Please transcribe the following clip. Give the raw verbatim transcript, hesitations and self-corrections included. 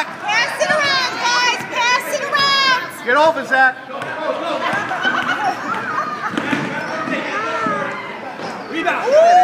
Zach. Pass it around, guys. Pass it around. Get over, Zach. Rebound.